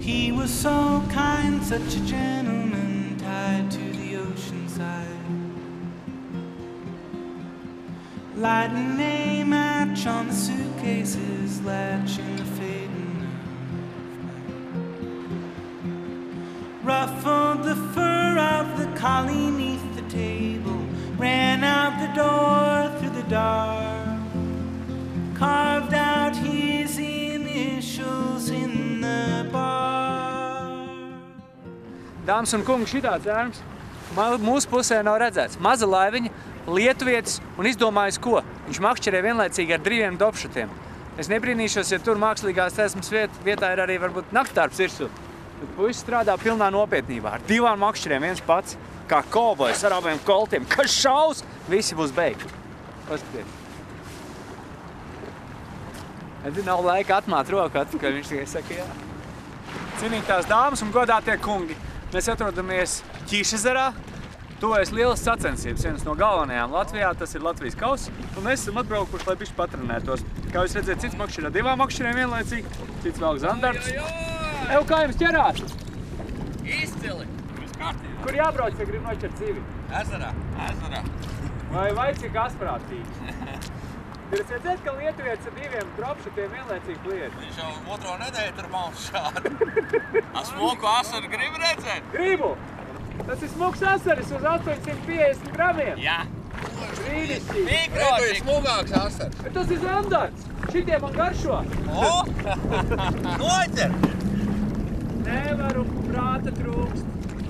He was so kind, such a gentleman, tied to the ocean side. Lighting a match on the suitcases, latching the fading of night. Ruffled the fur of the collie neath the table, ran out the door through the dark, carved out his initials in the bar. Dāmas un kungi, šitāds ērms mūsu pusē nav redzēts. Maza laiviņa, lietuvietis un izdomājis ko? Viņš makšķerē vienlaicīgi ar 2 dopšutiem. Es nebrīnīšos, ja tur mākslīgās esmas vietā ir arī varbūt naktārps virsū. Bet puisis strādā pilnā nopietnībā ar 2 makšķeriem, viens pats, kā kovbojs ar abiem koltiem. Kas šaus, visi būs beigti. Paskaties. Nav laika atmāt roku atpakaļ, viņš tikai saka jā. Cienītās dāmas un godātie kungi, mēs atrodamies Ķīšezerā. Tuvojas lielas sacensības, vienas no galvenajām Latvijā, tas ir Latvijas kauss, un mēs esam atbraukuši, lai bišķi patrenētos. Kā jūs redzēt, cits makšķir ar 2 makšķiriem vienlaicīgi, cits vēl zandarts. Ev, kā jums ķerāt? Izcili! Viss kārtībā. Kur jābrauc, ja grib noķert zivi? Ezerā. Vai cik asprātīgi? Jūs redzēt, ka lietuvietis ar 2 dropšutiem vienlaicīgi kliedz? Viņš jau 2. nedēļu tur maus šādi. Smuku asaru gribi redzēt? Gribu! Tas ir smuks asaris uz 850 gramiem. Jā. Brīnišķīgi. Gribu ir smugāks asars. Bet tas ir zandarts. Šitie man garšo. O! Noķer! Nevaru, prāta trūkst.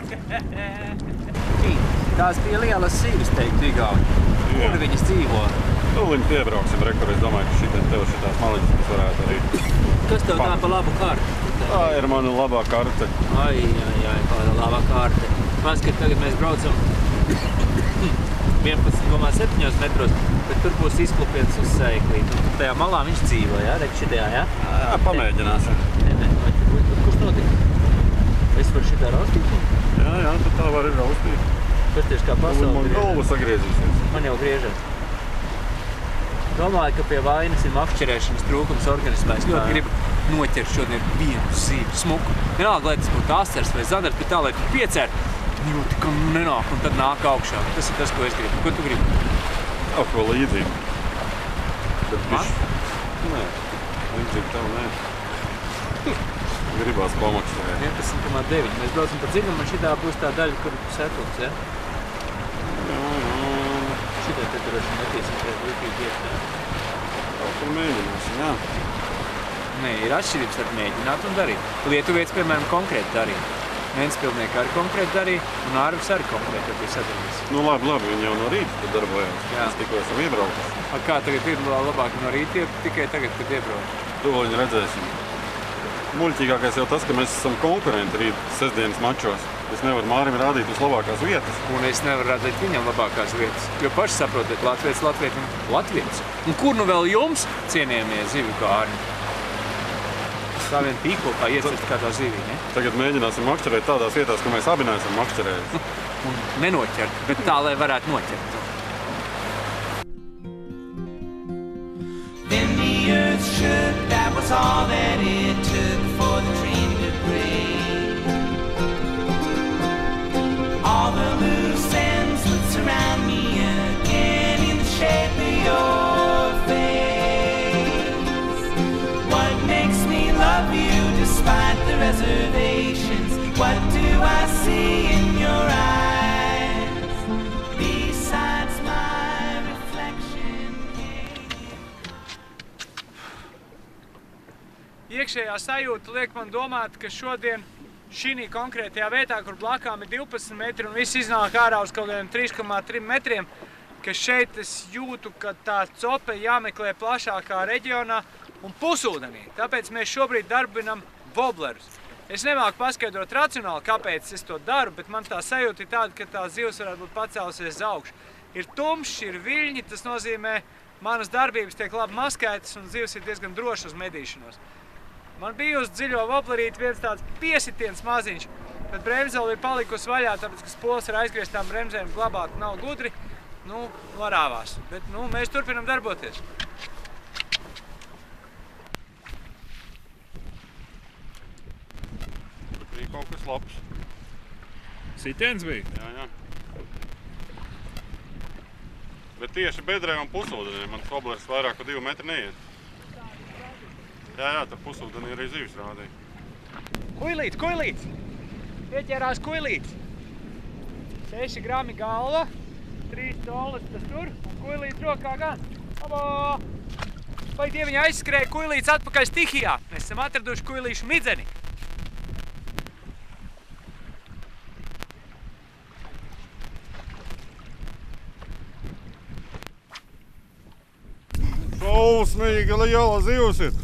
Tās bija lielas sīvis, teikt, Igauni. Kur viņas dzīvo? Viņi piebrauksim, rekur, es domāju, ka tev šitās maliņas, kas varētu arī. Kas tev tā pa labu karti? Tā ir mana labā karte. Ai, kāda labā karte. Paskat, tagad mēs braucam 11,7 metros, bet tur būs izklupiens uz sēklīt. Un tur tajā malā viņš dzīvo, jā? Redz šitajā, jā? Jā, pamēģināsim. Nē, kurš notika? Es varu šitā raustīt? Jā, tad tā var ir raustīt. Kas tieši kā pasauli man galva sagriezīsies. Man jau griežas. Domāju, ka pie vainas ir makšķerēšanas trūkums organismā. Es ļoti gribu noķert šodien vienu zīvi smuku. Vienalga, lai tas būtu asars vai zandarts, bet tā, lai tu piecērt, jūti, ka nenāk un tad nāk augšā. Tas ir tas, ko es gribu. Ko tu gribi? Ko līdzību. Man? Nē, līdzību tev nē. Gribās pamakšķerēt. 11,9. Mēs braucam pa dziļumu, un šitā būs tā daļa, kur setlums, ja? Šitā te droši netīsim pēc līdzīgi iet. Kaut kur mēģināsim, jā. Nē, ir atšķirības starp mēģināt un darīt. Lietuvietis, piemēram, konkrēti darīja. Ventspilnieki arī konkrēti darīja, un Ārvis arī konkrēti bija sadarbies. Nu labi, viņi jau no rīta tur darbojās. Mēs tikko esam iebraukuši. Kā tagad ir labāk no rīta, tikai tagad, kad iebrauc? To viņi redzēsim. Muļķīgākais jau tas, ka mēs esam konkurenti rīt sestdienas mačos. Es nevaru Mārim rādīt uz labākās vietas. Un es nevaru rādīt viņam labākās vietas. Jo paši saprotiet, Latvietis. Un kur nu vēl jums, cienījamie zivju kārni? Tā vien tīklo, kā iecert kādā zivī, ne? Tagad mēģināsim makšķerēt tādās vietās, ka mēs abi neesam makšķerējuši. Un nenoķert, bet tā, lai varētu noķert. Then the earth shook, that was all that it took for the dream to break. All the loose ends would surround me again in the shape of your face. What makes me love you despite the reservations? What do I see in your eyes besides my reflection? Iekšējā sajūta liek man domāt, ka šodien šī konkrētajā vietā, kur blakām ir 12 metri un viss iznāk ārā uz kaut kādiem 3,3 metriem, ka šeit es jūtu, ka tā cope jāmeklē plašākā reģionā un pusūdenī. Tāpēc mēs šobrīd darbinam woblerus. Es nemāku paskaidrot racionāli, kāpēc es to daru, bet man tā sajūta ir tāda, ka tā zivs varētu būt pacēlusies uz augšu. Ir tumšs, ir viļņi, tas nozīmē, manas darbības tiek labi maskētas un zivs ir diezgan drošs uz medīšanos. Man bija uz dziļo woblerīti viens tāds piesitiens maziņš, bet bremzeli ir palikusi vaļā, tāpēc, ka spols ar aizgrieztām bremzēm glabāt nav gudri, varāvās. Bet, mēs turpinam darboties. labs. Sitiens bija? Jā. Bet tieši bedrē un pusūdenī man woblers vairāk par 2 metri neiet. Jā, tur pusūdenī arī zivis rādīja. Kuilīts! Pieķērās kuilīts. 6 grami galva, 3 colis tas tur un kuilīts rokā gan. Abo! Vai dieviņi aizskrēja kuilīts atpakaļ stihijā. Mēs esam atraduši kuilīšu midzeni. Šausmīgi liela zivs ir.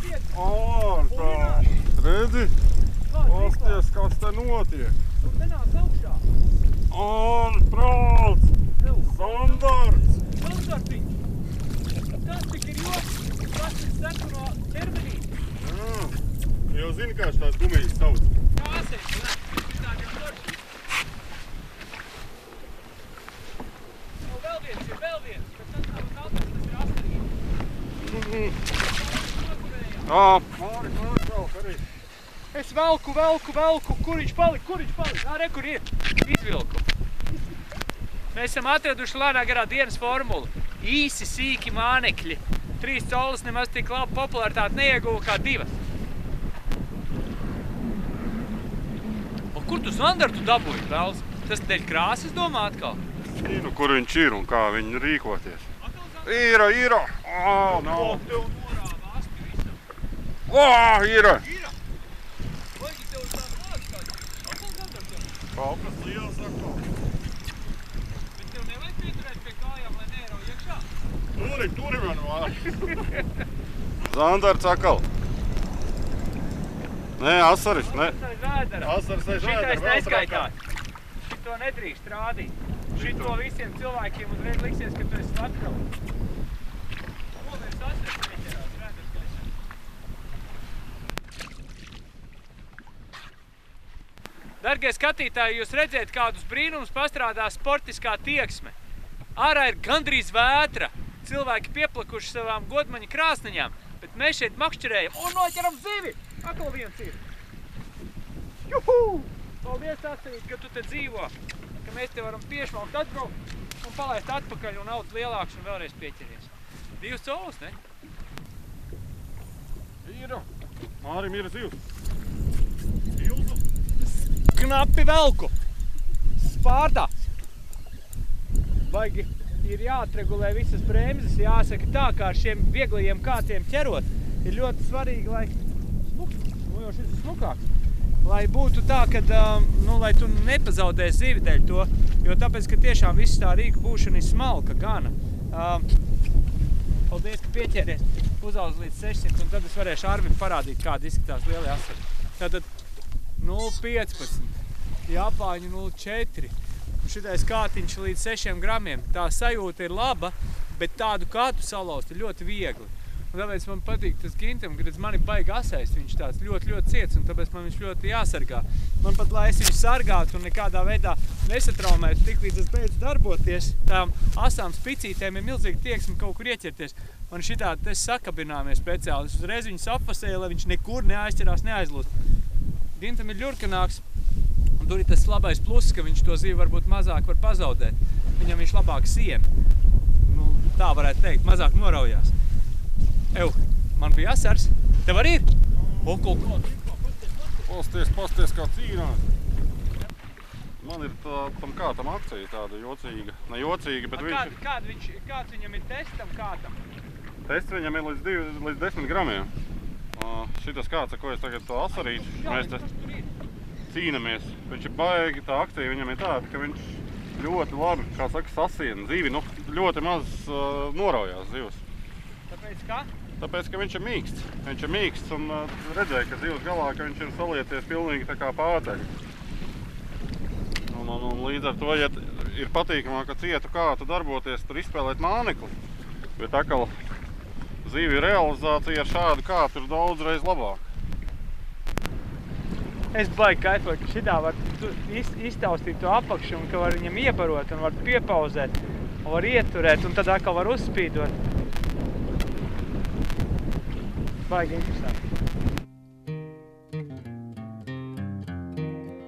Redzi? Pasties, kas te notiek. Tur nenāk augšā. Ārprāts! Zandarts! Zandartiņš! Tas tik ir joks, tas ir seku no terminīte. Jā, jau zini, kā tās gumijas sauc. Kāsēs, ne? Šitādiem doršiem. Vēl viens, bet tas nav zandarts, tas ir astarīte. Māri, velk arī. Es velku, kur viņš palika? Re, kur ir? Izvilku. Mēs esam atraduši lēnā garā dienas formulu. Īsi, sīki mānekļi. 3 colis nemaz tik labu popularitāti neieguva kā 2. O, kur tu zandartu dabūji, Pēls? Tas dēļ krāsas domā atkal? Zinu, kur viņš ir un kā viņi rīkoties. Ir! Nav! Tev norāva asti visam. Ir! Vajag tev tādu vārdu kādu. Atkal zandartu. Kaut kas liels atkal. Bet tev nevajag pieturēt pie kājām, lai neierauj iekšā? Turi man vārdu. Zandarts atkal. Nē, asaris, ne. Aiz vēdera. Asaris aiz vēdera. Šitais neskaitās. Šito nedrīkst rādīt. Šito visiem cilvēkiem uzreiz liksies, ka tu esi slepkavs. Novērs asaris neķerās, vēders gaisā. Dargie skatītāji, jūs redzēt, kādus brīnumus pastrādā sportiskā tieksme. Ārā ir gandrīz vētra. Cilvēki pieplakuši savām godmaņa krāsniņām, bet mēs šeit makšķerējam un noķeram zivi! Atkal viens ir! Juhu! Paldies, Asarīt, ka tu te dzīvo, ka mēs te varam piešmaukt atbraukt un palaist atpakaļ un augt lielāks un vēlreiz pieķeries. 2 colis, ne? Ir! Mārim ir zivs. Ilzu! Knapi velku! Spārdāts! Baigi ir jāatregulē visas bremzes, jāsaka tā, kā ar šiem vieglajiem kātiem ķerot, ir ļoti svarīgi, lai jau šis ir smukāks, lai būtu tā, kad, lai tu nepazaudē zivi dēļ to, jo tāpēc, ka tiešām viss tā rīku būšana ir smalka gana. Paldies, ka pieķēries, uzauz līdz 600, un tad es varēšu Arvim parādīt, kāda izskatās lielie asari. Tātad 0,15, Japāņu 0,4. Un šitais kātiņš līdz 6 gramiem. Tā sajūta ir laba, bet tādu kātu salauzt ir ļoti viegli. Un tāpēc man patīk tas Gintam, kad mani baigi asaist, viņš tāds ļoti ciets, un tāpēc man viņš ļoti jāsargā. Man pat, lai es viņu sargātu un nekādā veidā nesatraumētu, tik līdz es beidzu darboties, tām asām spicītēm ir milzīgi tieksmi kaut kur ieķerties. Man šitādi te sakabināmies speciāli. Es uzreiz viņu sapasēju, lai viņš nekur neaizķerās, neaizlūst. Gintam ir ļurkanāks. Un tur ir tas labais pluss, ka viņš to zivi varbūt mazāk var pazaudēt. Viņam viņš labāk sien. Nu, tā varētu teikt, mazāk noraujās. Man bija asars. Tev arī ir? Pasties kā cīnās. Man ir tam kātam akcija tāda jocīga. Ne jocīga, bet Kāds viņam ir testam kātam? Tests viņam ir līdz 10 gramiem. Šitas kāds, ko es tagad to asarīšu, mēs te cīnamies. Viņš ir baigi, tā akcija viņam ir tāda, ka viņš ļoti labi, kā saka, sasien zivi, ļoti maz noraujās zivs. Tāpēc kā? Tāpēc, ka viņš ir mīksts. Viņš ir mīksts un redzēja, ka zivs galā, ka viņš ir saliecies pilnīgi tā kā pāteļi. Un līdz ar to, ja ir patīkamāk, ka cietu kātu darboties, tur izspēlēt mānekli, bet atkal zivju realizācija ar šādu kātu ir daudzreiz labāk. Es baigi kaifoju, ka šitā var iztaustīt to apakšu un ka var viņam iebarot un var piepauzēt un var ieturēt un tad atkal var uzspīdot. Baigi interesanti.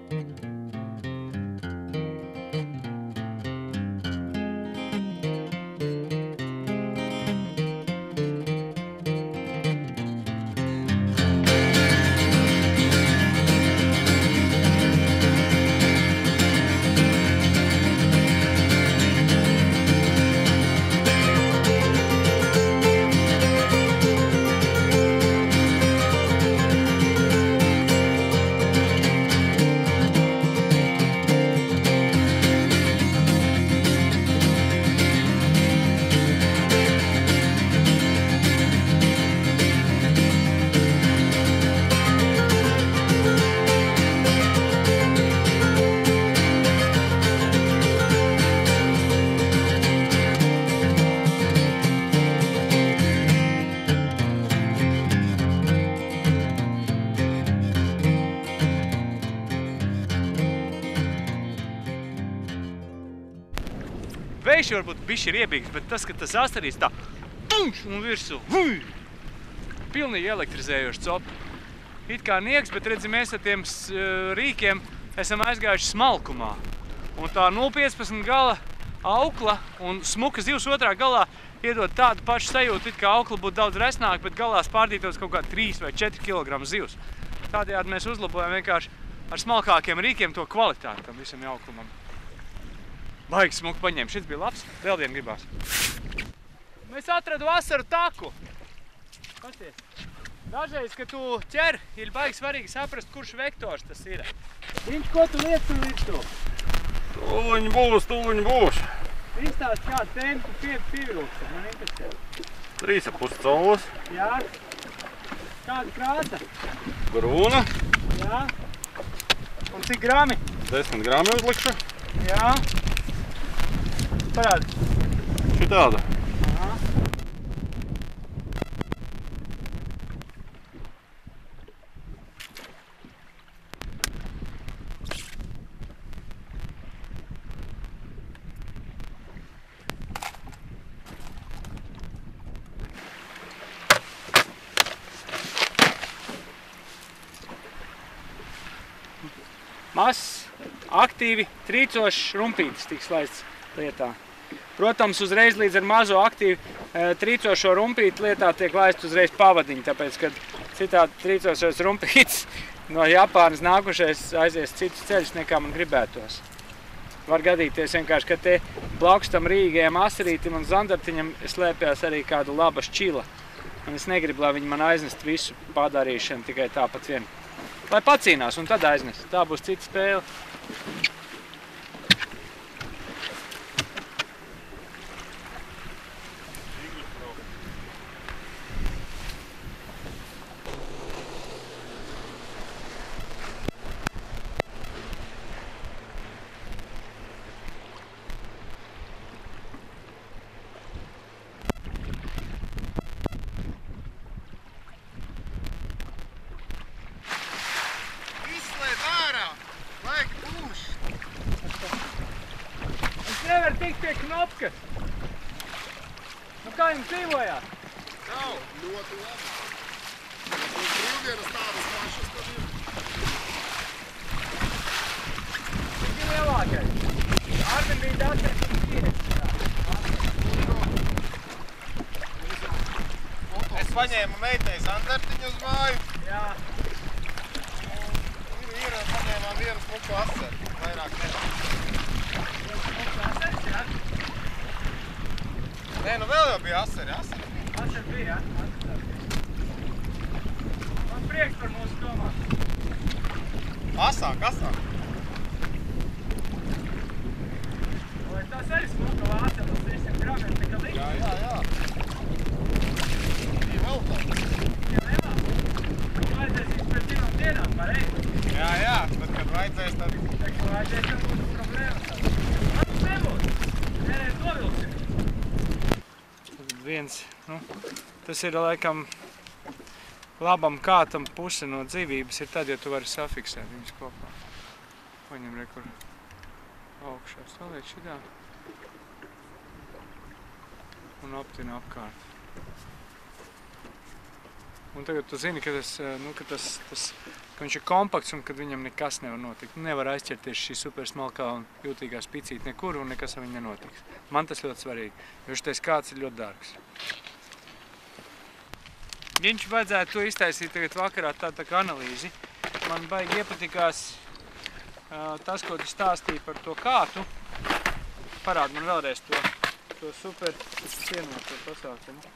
vējš varbūt bišķi riebīgs, bet tas, ka tas asarīs tā punš un virsū, vuj, pilnīgi elektrizējoši copi. It kā niegs, bet redzi, mēs ar tiem rīkiem esam aizgājuši smalkumā. Un tā 0,15 gala aukla un smuka zivs otrā galā iedod tādu pašu sajūtu, it kā aukla būtu daudz resnāka, bet galā spārdītos kaut kā 3 vai 4 kg zivs. Tādējādi mēs uzlabojam vienkārši ar smalkākiem rīkiem to kvalitāti tam visam jauklumam. Baigi smuku paņēma. Šis bija labs. Vēl vien gribās. Mēs atradu vasaru taku. Pasties. Dažreiz, kad tu ķer, ir baigi svarīgi saprast, kurš vektors tas ir. Viņš, ko tu liec tur virsū? Tūliņ būs. Izstāst kādu tempu pievilks, man interesē. 3,5 caulas. Jā. Kāda krāsa? Brūna. Jā. Un cik grami? 10 grami uzlikšu. Jā. Parādi. Šitāda. Aha. Mazs, aktīvi trīcošs rumpītis tiks laists lietā. Protams, uzreiz līdz ar mazo aktīvi trīcošo rumpīti lietā tiek laists uzreiz pavadiņi, tāpēc, kad citādi trīcošais rumpītis no Japānas nākušais aizies citus ceļus, nekā man gribētos. Var gadīties vienkārši, ka te blakus tam rīgajam asarītim un zandartiņam slēpjās arī kāda laba šķila. Un es negribu, lai viņi man aiznest visu padarīšanu tikai tāpat vien. Lai pacīnās un tad aiznes. Tā būs cita spēle. Nevar tikt pie knopkas. Nu kā jums dzīvojāt? Nav, ļoti labi. Un brīvdienas tādas pašas tad ir. Cik ir lielākais? Arvin bija datēs un Es paņēmu meitai zandartiņu uz māju. Jā. Ir paņēmām vienu smuku asari. Vairāk nevar. Nē, nu vēl jau bija asari. Asari bija, jā? Man prieks par mūsu komātu. Asāk. Vai tas arī smuka vāca, tas 10 gramiem tika likt? Jā. Bija vēl tāds. Ja nemā, vajadzēs pēc 2 dienām, pareizi? Jā, bet kad vajadzēs tad... Kad vajadzēs, tad būs problēmas. Man nebūs. Vienreiz novilksim. Tas ir laikam labam kātam puse no dzīvības ir tad, ja tu vari safiksēt viņus kopā. Paņem rekur augšā, saliek šidā un aptina apkārt. Un tagad tu zini, ka viņš ir kompakts un kad viņam nekas nevar notikt. Nevar aizķerties šī super smalkā un jūtīgā spicīte nekur un nekas ar viņu nenotiks. Man tas ļoti svarīgi, jo šitais kāds ir ļoti dārgs. Viņš vajadzētu to iztaisīt tagad vakarā tā kā analīzi. Man baigi iepatikās tas, ko tu stāstīji par to kātu. Parād man vēlreiz to super cienoto pasākumu.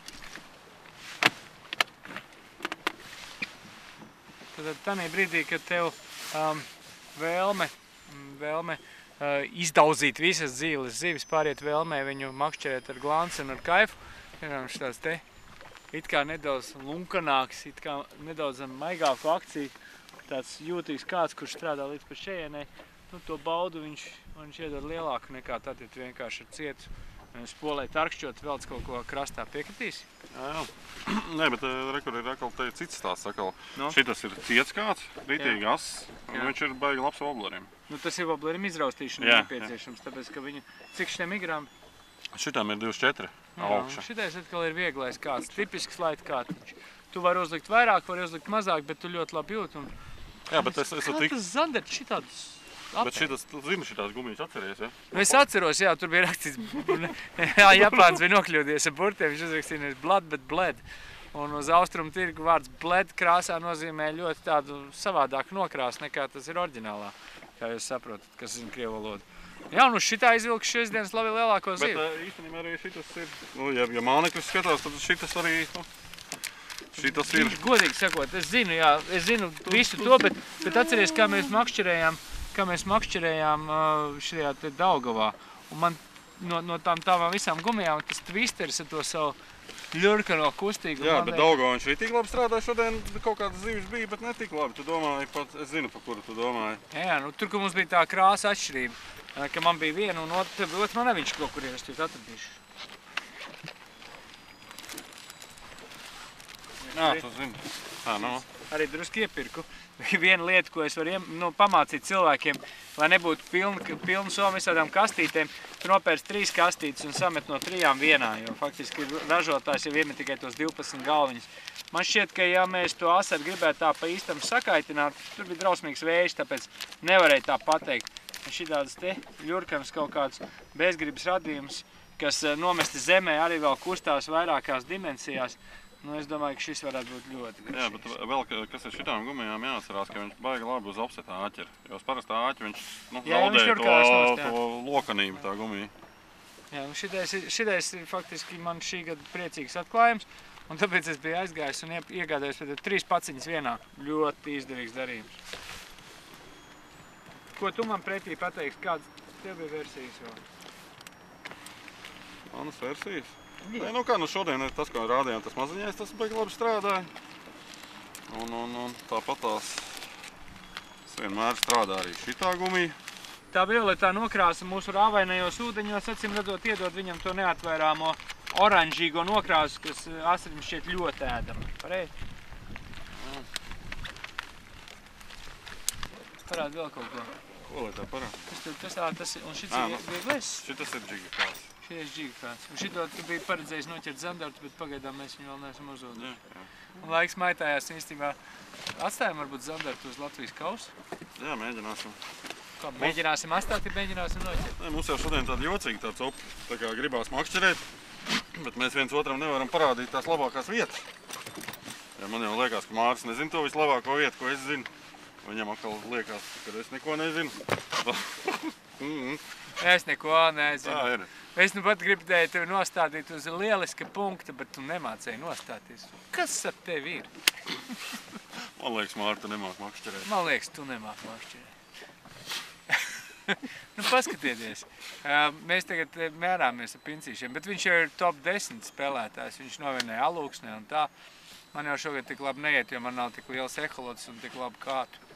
Tad tādā brīdī, kad tev vēlme izdauzīt visas zivis, pāriet vēlmē viņu makšķerēt ar glanci un ar kaifu, viņš tāds te it kā nedaudz lunkanāks, it kā nedaudz maigāku akciju, tāds jūtīgs kāds, kurš strādā līdz pa šejienei, nu to baudu viņš iedod lielāku nekā tad, ja tu vienkārši ar cietu spolē tarkšķot velc kaut ko krastā. Piekritīsi? Jā. Nē, bet rekur ir atkal te cits stāsts. No? Šitas ir ciets kāds, ritīgi ass, un viņš ir baigi labs wobleriem. Nu tas ir woblerim izraustīšana nepieciešams, tāpēc, ka viņu, cik šiem grami? Šitām ir 24 augša. Šitais atkal ir vieglais kāds, tipisks light kātiņš. Tu vari uzlikt vairāk, vari uzlikt mazāk, bet tu ļoti labi jūti. Jā, bet es esmu tik... Kā tas Zandert šitādus Bet šitas, tu zini, šitās gumijas atceries, ja? Es atceros, jā, tur bija rakstīts, jā, Japāns bija nokļūdies ar burtiem, viņš uzrakstīja blood, bet bled. Un uz austrumu tirgu vārds bled krāsā nozīmē ļoti tādu savādāku nokrāsu, nekā tas ir oriģinālā, kā jūs saprotat, kas zina krievu valodu. Jā, un uz šitā izvilks šīs dienas labi lielāko zivu. Bet īstenībā arī šitas ir, nu, ja mānekļus skatās, tad šitas arī, nu, šitas ir. Godīgi sakot, es zinu visu to, bet atceries, kā mēs makšķerējām šajā te Daugavā. Un man no tām visām gumijām tas twisteris ar to savu ļurkano kustīgu. Jā, bet Daugavā viņš arī tik labi strādāja šodien, kaut kādas zivis bija, bet ne tik labi. Tu domāji, es zinu, pa kuru tu domāji. Jā, nu tur, ka mums bija tā krāsa atšķirība, ka man bija viena un otru man neviņš kaut kur ir, es tiek atradīšu. Jā, tu zini. Tā, nu. Arī druski iepirku. Viena lieta, ko es varu pamācīt cilvēkiem, lai nebūtu pilnu somu visādām kastītēm, tu nopērc 3 kastītes un samet no 3 vienā, jo faktiski ražotājs jau iemet tikai tos 12 galviņus. Man šķiet, ka ja mēs to asaru gribētu tā pa īstam sakaitināt, tur bija drausmīgs vējš, tāpēc nevarēja tā pateikt. Šitādas te ļurkams kaut kāds bezgribas radījums, kas nomesti zemē arī vēl kustās vairākās dimensijās. Nu, es domāju, ka šis varētu būt ļoti garšīgs. Jā, bet vēl, kas ir šitām gumijām jāatcerās, ka viņš baigi labi uz offsetā āķeri. Jo uz parastā āķi viņš zaudēja to lokanību, tā gumija. Jā, un šitais ir faktiski man šī gada priecīgs atklājums, un tāpēc es biju aizgājis un iegādājos 3 paciņas vienā. Ļoti izdevīgs darījums. Ko tu man pretī pateiksi, kādas tev bija versijas vēl? Manas versijas? Nē, nu kā, nu šodien tas, ko rādījām, tas maziņais, tas baigi labi strādāja. Un tāpat tās vienmēr strādā arī šitā gumija. Tā violetā nokrāsa mūsu rāvainajos ūdeņos, acīm redzot, iedod viņam to neatvairāmo oranžīgo nokrāsu, kas asarim šķiet ļoti ēdama. Pareizi? Parāda vēl kaut ko. Ko lai tā parāda? Un šits ir vieglais? Šitas ir džigakāls. Šies džigakāls. Un šito tu biji paredzējis noķert Zandartu, bet pagaidām mēs viņu vēl neesam uzauduši. Un laiks maitājās īstenībā. Atstājam varbūt Zandartu uz Latvijas kausu? Jā, mēģināsim. Kā, mēģināsim atstāt, ja mēģināsim noķert? Nē, mums jau šodien tāda jocīga tāds opi, tā kā gribās makšķerēt, bet mēs viens otram nevaram parādīt tās labākās vietas. Ja man jau liekas, ka Māris nezina to vislabāko vietu, ko es zinu. Viņam atkal liekas, ka es neko nezinu. Es neko nezinu. Tā ir. Es nu pat gribēju tevi nostādīt uz lieliska punkta, bet tu nemācēji nostāties. Kas ar tevi ir? Man liekas, Mārta nemāk makšķerēt. Man liekas, tu nemāk makšķerēt. Nu, paskatieties. Mēs tagad mērāmies ar pincīšiem, bet viņš jau ir top 10 spēlētājs. Viņš novinēja Alūksnē un tā. Man jau šogad tik labi neiet, jo man nav tik liels eholots un tik labu kātu.